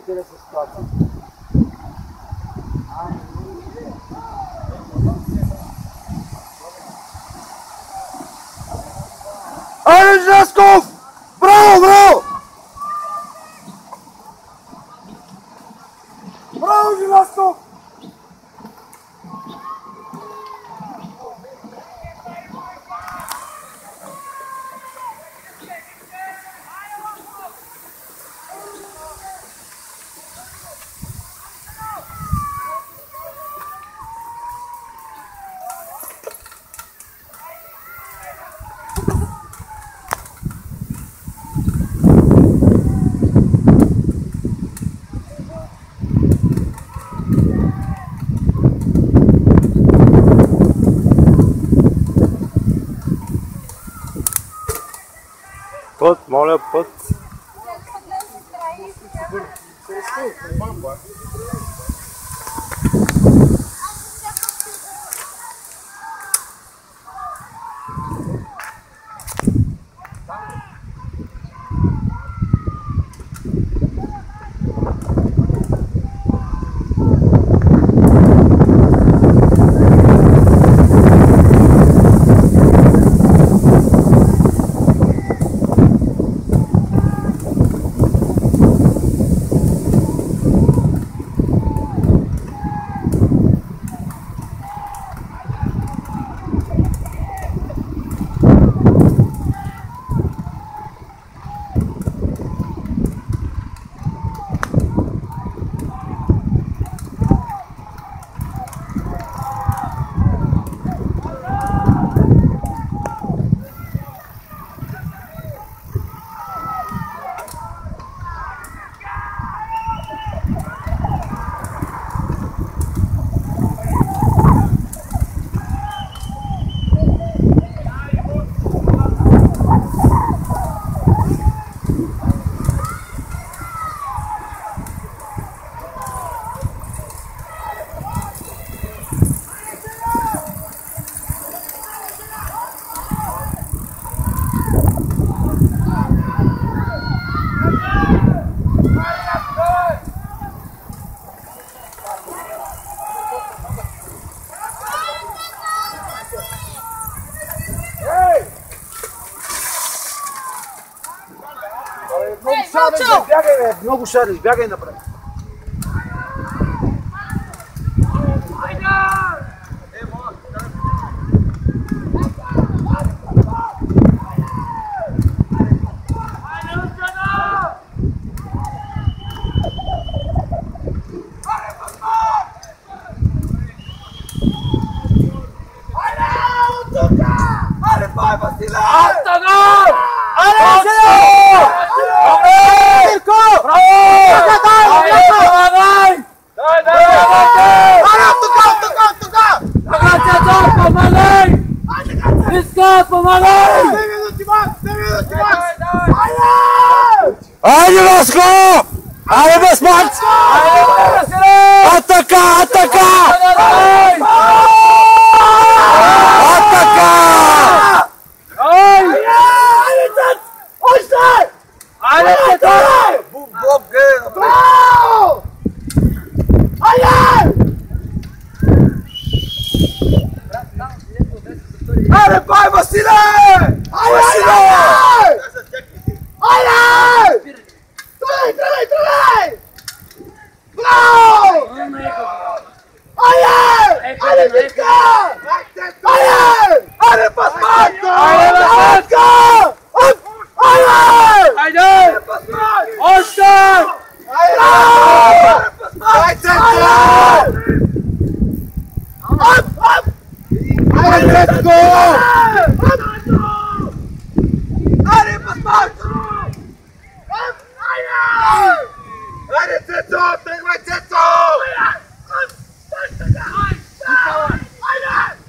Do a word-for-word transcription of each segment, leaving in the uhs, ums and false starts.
интересна ситуация. Айде, Желязков! Браво, браво! Браво, Желязков! Път, моля, път. Много шариш, бягай, бе! Много шариш, бягай напред! Айде, Желязков! Айде, без панч! Атака, атака! Атака! Айде, Цец! Още! Айде, Цец! Буб, буб, гей! Браво! Айде! Айде, бай, Василе! Василе! Айде! Тръгай, тръгай, тръгай! Браво! Айде! Айде, Цецка! Айде! Айде, пасмак! Айде, Цецка! Айде! Айде! Пасмак! Още! Браво! Айде, Цецка! Оп, оп! Айде, Цецко! Айде, пасмак! Айде, Цецо! Тръгвай, Цецо! Айде! Айде!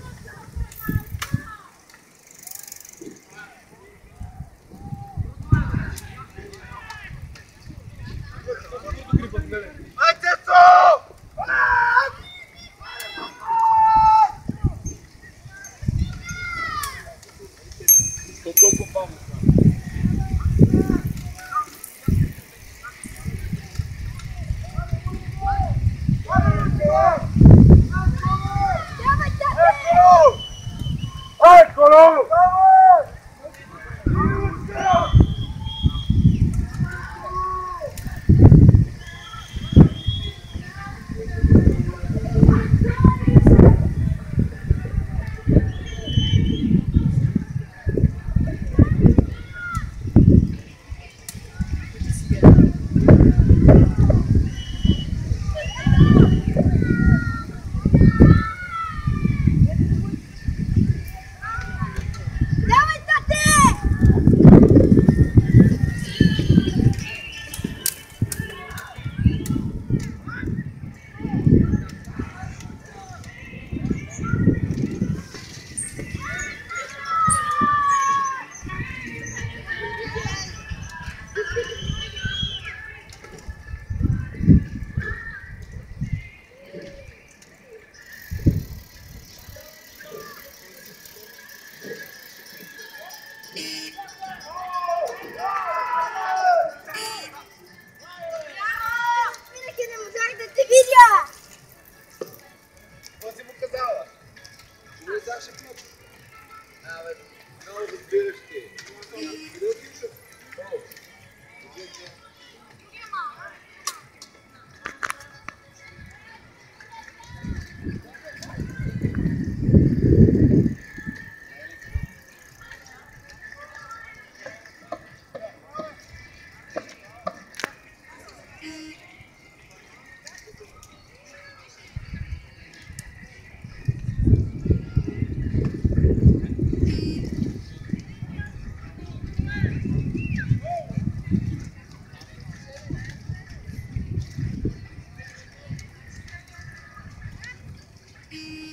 Beep.